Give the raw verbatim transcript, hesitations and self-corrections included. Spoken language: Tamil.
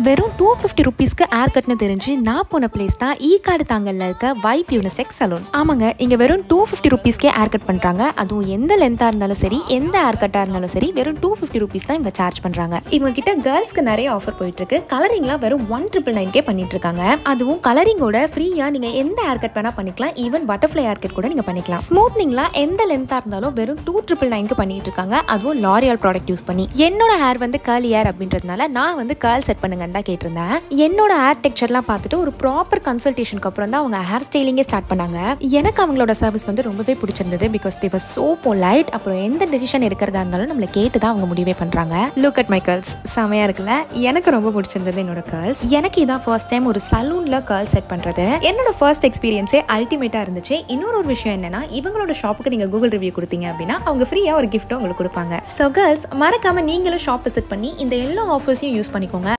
வெறும் டூ ஃபிஃப்டி ருபீஸ்க்கு ஹேர் கட்னு தெரிஞ்சு நான் போன பிளேஸ் தான் ஈ காடு தாங்கல்ல இருக்க வைப் யூனிசெக்ஸ் சலூன். ஆமாங்க, இங்க வெறும் டூ ஃபிஃப்டி ருபீஸ்க்கே ஹேர் கட் பண்றாங்க. அதுவும் எந்த லென்த்தா இருந்தாலும் சரி, எந்த ஹேர் கட்டா இருந்தாலும் சரி, வெறும் டூ ஃபிஃப்டி ருபீஸ் தான் இவங்க சார்ஜ் பண்றாங்க. இவங்க கிட்ட கேர்ள்ஸ்க்கு நிறைய ஆஃபர் போயிட்டு இருக்கு. கலரிங்லாம் வெறும் ஒன் ட்ரிபிள் நைன் கே பண்ணிட்டு இருக்காங்க. அதுவும் கலரிங்கோட ஃப்ரீயா நீங்க எந்த ஹேர் கட் வேணா பண்ணிக்கலாம். ஈவன் பட்டர்ஃபிளை ஹேர் கட் கூட நீங்க பண்ணிக்கலாம். ஸ்மூத்னிங்லாம் எந்த லென்த்தா இருந்தாலும் வெறும் டூ ட்ரிபிள் நைன்க்கு பண்ணிட்டு இருக்காங்க. அதுவும் லாரியல் ப்ராடக்ட் யூஸ் பண்ணி. என்னோட ஹேர் வந்து கர்லி ஹேர் அப்படின்றதுனால நான் வந்து கர்ல் செட் பண்ணுங்கன்னு தான் கேட்டிருந்தேன். என்னோட ஹேர் டெக்ஸ்சர்லாம் பார்த்துட்டு ஒரு ப்ராப்பர் கன்சல்டேஷனுக்கு அப்புறம் தான் அவங்க ஹேர் ஸ்டைலிங்கே ஸ்டார்ட் பண்ணாங்க. எனக்கு அவங்களோட சர்வீஸ் வந்து ரொம்பவே பிடிச்சிருந்தது. Because they were so polite. அப்புறம் எந்த டிசிஷன் எடுக்கிறதா இருந்தாலும் நம்மளை கேட்டு தான் அவங்க முடிவே பண்றாங்க. லுக் அட் மை கர்ல்ஸ், செமையா இருக்குல்ல? எனக்கு ரொம்ப பிடிச்சிருந்தது என்னோட கர்ல்ஸ். எனக்கு இதான் ஃபர்ஸ்ட் டைம் ஒரு சலூன்ல கர்ல் செட் பண்றது. என்னோட ஃபர்ஸ்ட் எக்ஸ்பீரியன்ஸே அல்டிமேட்டா இருந்துச்சு. இன்னொரு ஒரு விஷயம் என்னன்னா, இவங்களோட ஷாப்புக்கு நீங்க கூகுள் ரிவ்யூ கொடுத்தீங்க அப்படின்னா அவங்க ஃப்ரீயா ஒரு கிஃப்ட் உங்களுக்கு கொடுப்பாங்க. ஸோ கேர்ள்ஸ், மறக்காம நீங்களும் ஷாப் விசிட் பண்ணி இந்த எல்லா ஆஃபர்ஸையும் யூஸ் பண்ணிக்கோங்க.